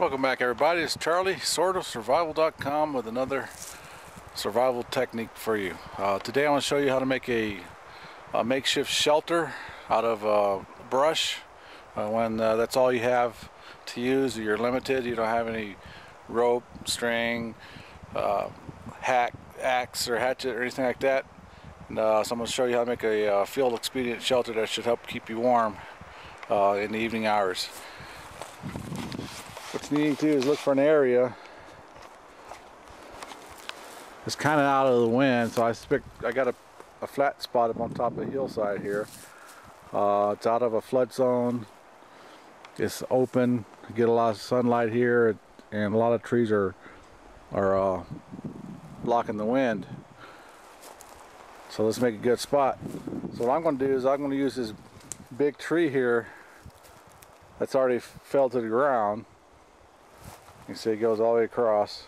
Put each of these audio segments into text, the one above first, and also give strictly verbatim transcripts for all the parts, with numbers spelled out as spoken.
Welcome back, everybody. It's Charlie, sword of survival dot com, with another survival technique for you. Uh, today I want to show you how to make a, a makeshift shelter out of uh, brush uh, when uh, that's all you have to use. You're limited, you don't have any rope, string, uh, hack, axe or hatchet or anything like that. And, uh, so I'm going to show you how to make a uh, field expedient shelter that should help keep you warm uh, in the evening hours. What you need to do is look for an area that's kind of out of the wind. So I expect I got a, a flat spot up on top of the hillside here. Uh, it's out of a flood zone. It's open. You get a lot of sunlight here, and a lot of trees are are uh, blocking the wind. So let's make a good spot. So what I'm going to do is I'm going to use this big tree here that's already fell to the ground. You can see it goes all the way across.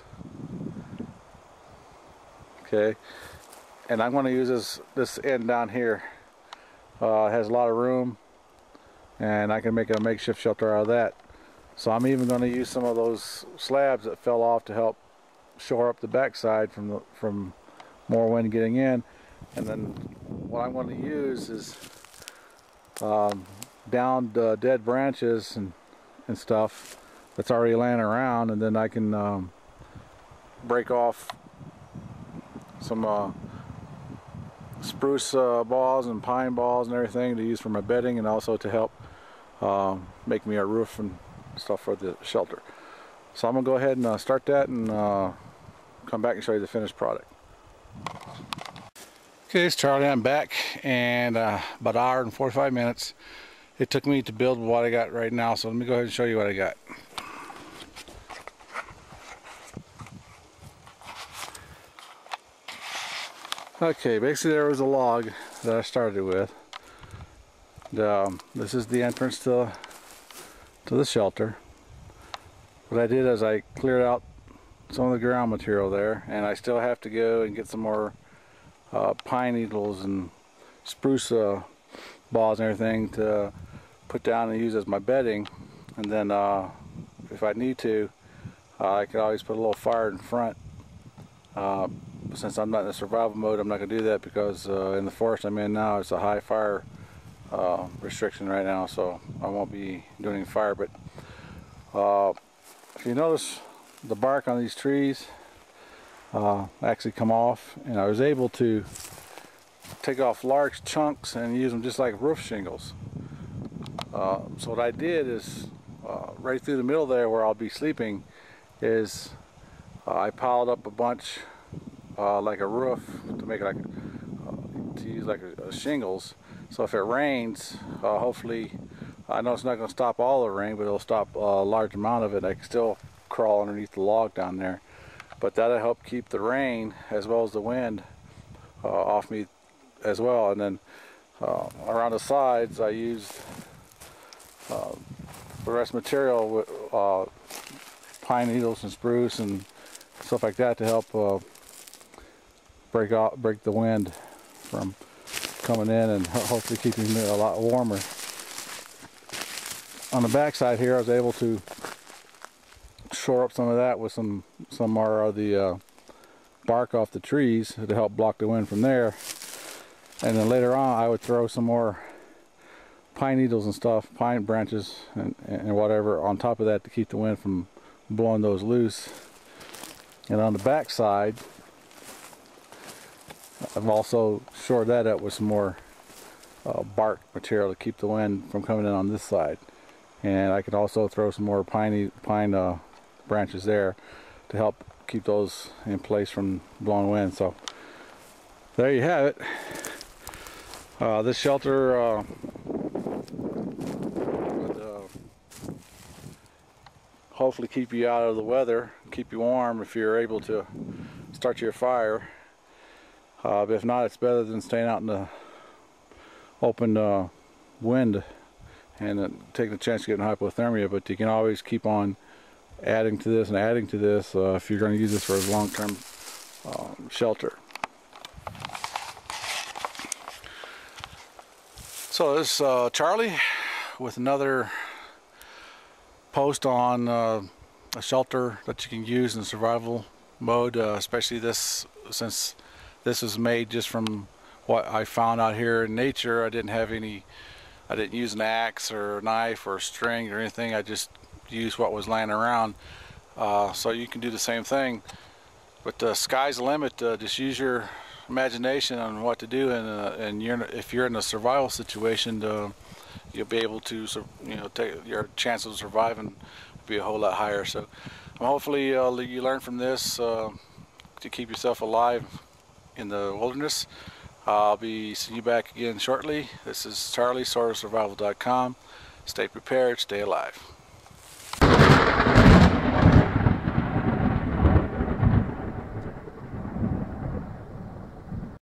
Okay, and I'm going to use this this end down here. Uh, it has a lot of room, and I can make a makeshift shelter out of that. So I'm even going to use some of those slabs that fell off to help shore up the backside from the from more wind getting in. And then what I'm going to use is um, downed uh, dead branches and and stuff that's already laying around, and then I can um, break off some uh, spruce uh, balls and pine balls and everything to use for my bedding, and also to help uh, make me a roof and stuff for the shelter. So I'm gonna go ahead and uh, start that and uh, come back and show you the finished product. Okay, it's Charlie. I'm back, and uh, about an hour and forty-five minutes it took me to build what I got right now. So let me go ahead and show you what I got. Okay, basically there was a log that I started with. And, um, this is the entrance to, to the shelter. What I did is I cleared out some of the ground material there, and I still have to go and get some more uh, pine needles and spruce uh, balls and everything to put down and use as my bedding. And then uh, if I need to, uh, I could always put a little fire in front. Uh, since I'm not in the survival mode, I'm not going to do that, because uh, in the forest I'm in now, it's a high fire uh, restriction right now, so I won't be doing any fire. But uh, if you notice, the bark on these trees uh, actually come off, and I was able to take off large chunks and use them just like roof shingles. Uh, so what I did is, uh, right through the middle there where I'll be sleeping, is uh, I piled up a bunch uh, like a roof to make it like uh, to use like a, a shingles. So if it rains, uh, hopefully, I know it's not going to stop all the rain, but it'll stop a large amount of it. I can still crawl underneath the log down there, but that'll help keep the rain as well as the wind uh, off me as well. And then uh, around the sides I used uh, the rest material with uh, pine needles and spruce and stuff like that to help uh, break out, break the wind from coming in, and hopefully keeping it a lot warmer. On the back side here, I was able to shore up some of that with some some more of the uh, bark off the trees to help block the wind from there. And then later on, I would throw some more pine needles and stuff, pine branches and, and whatever on top of that to keep the wind from blowing those loose. And on the back side, I've also shored that up with some more uh, bark material to keep the wind from coming in on this side. And I could also throw some more piney, pine uh, branches there to help keep those in place from blowing wind. So there you have it. Uh, this shelter uh, would uh, hopefully keep you out of the weather, keep you warm if you're able to start your fire. Uh, but if not, it's better than staying out in the open uh, wind and uh, taking a chance of getting hypothermia. But you can always keep on adding to this and adding to this uh, if you're going to use this for a long-term um, shelter. So this is uh, Charlie with another post on uh, a shelter that you can use in survival mode, uh, especially this, since this was made just from what I found out here in nature. I didn't have any, I didn't use an axe or a knife or a string or anything. I just used what was laying around. Uh, so you can do the same thing, but the uh, sky's the limit. Uh, just use your imagination on what to do, and uh, and you're if you're in a survival situation, to, you'll be able to, you know, take your chances of surviving be a whole lot higher. So um, hopefully uh, you learn from this uh, to keep yourself alive in the wilderness. Uh, I'll be seeing you back again shortly. This is Charlie, Soar Survival dot com. Stay prepared, stay alive.